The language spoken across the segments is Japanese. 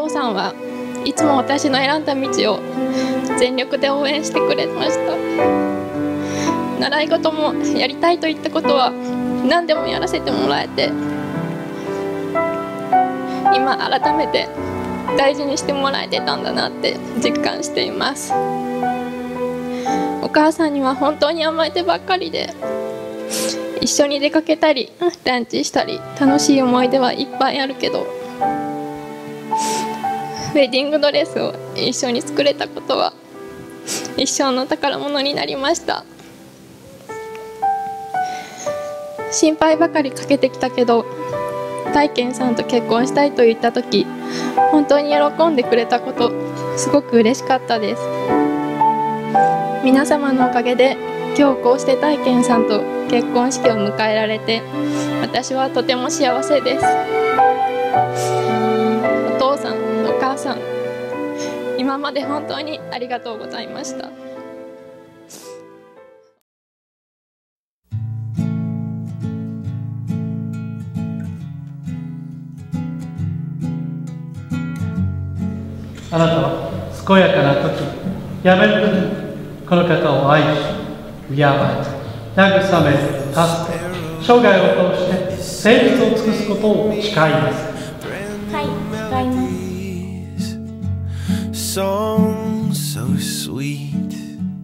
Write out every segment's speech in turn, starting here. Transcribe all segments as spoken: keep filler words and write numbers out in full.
父さんはいつも私の選んだ道を全力で応援してくれました。習い事もやりたいと言ったことは何でもやらせてもらえて、今改めて大事にしてもらえてたんだなって実感しています。お母さんには本当に甘えてばっかりで、一緒に出かけたりランチしたり楽しい思い出はいっぱいあるけど、ウェディングドレスを一緒に作れたことは一生の宝物になりました。心配ばかりかけてきたけど、大賢さんと結婚したいと言った時、本当に喜んでくれたこと、すごく嬉しかったです。皆様のおかげで今日こうして大賢さんと結婚式を迎えられて、私はとても幸せです。お父さん、お母さん、今まで本当にありがとうございました。 あなたは健やかな時、やめる時にこの方を愛し、敬い、慰め、助け、生涯を通して誠実を尽くすことを誓います。 はい、誓います。 Song so sweet,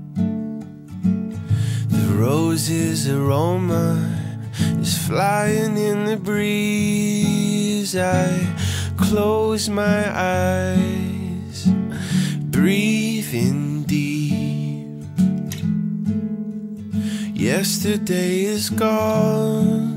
the roses' aroma is flying in the breeze. I close my eyes, breathe in deep. Yesterday is gone.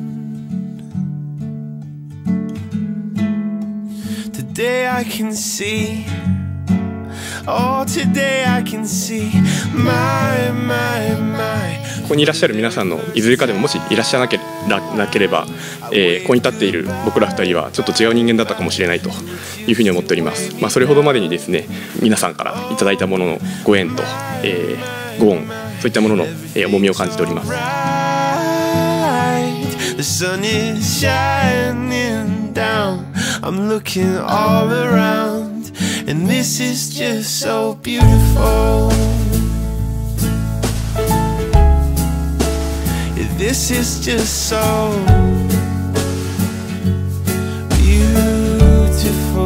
Today I can see. Oh, today I can see. My, my, my. ここにいらっしゃる皆さんのいずれかでももしいらっしゃらなけなければ、えー、ここに立っている僕らふたりはちょっと違う人間だったかもしれないというふうに思っております。まあ、それほどまでにですね、皆さんからいただいたもののご縁と、えー、ご恩、そういったものの、えー、重みを感じております。 The sun is shining down. I'm looking all around, and this is just so beautiful. This is just so beautiful.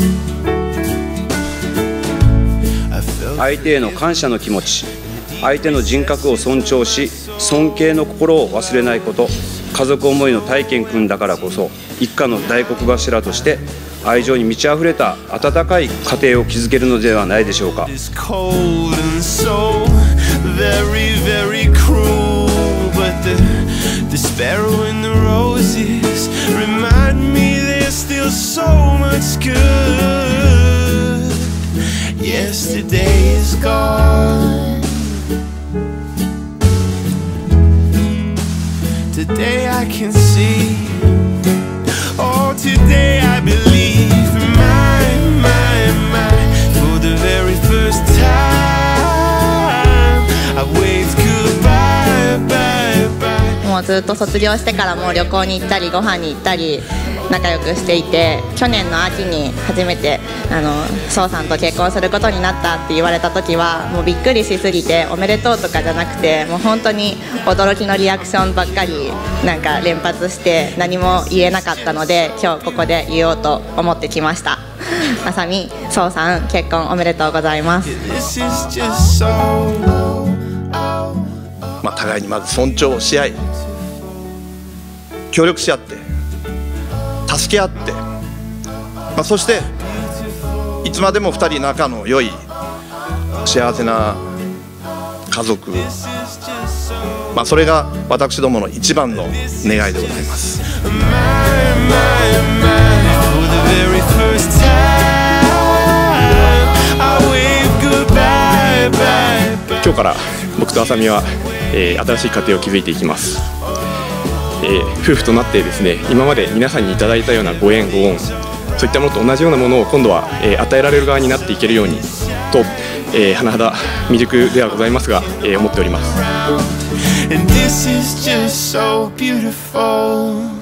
相手への感謝の気持ち、相手の人格を尊重し、尊敬の心を忘れないこと、家族思いの大賢君だからこそ、一家の大黒柱として愛情に満ち溢れた温かい家庭を築けるのではないでしょうか。 But the, the sparrow and the roses remind me there's still so much good. Yesterday is gone. Today I can see. Oh, today I believe. My, my, my. For the very first time I waved goodbye, bye. もうずっと卒業してからも旅行に行ったりご飯に行ったり仲良くしていて、去年の秋に初めてあの翔さんと結婚することになったって言われた時はもうびっくりしすぎて、おめでとうとかじゃなくてもう本当に驚きのリアクションばっかりなんか連発して何も言えなかったので、今日ここで言おうと思ってきました。あさみ、翔さん結婚おめでとうございます。 まあ、互いにまず尊重し合い、協力し合って、助け合って、まあ、そしていつまでもふたり仲の良い幸せな家族、まあ、それが私どもの一番の願いでございます。 今日から僕とあさみは、えー、新しい家庭を築いていきます。えー、夫婦となってですね、今まで皆さんにいただいたようなご縁ご恩、そういったものと同じようなものを今度は、えー、与えられる側になっていけるようにと、えー、甚だ未熟ではございますが、えー、思っております。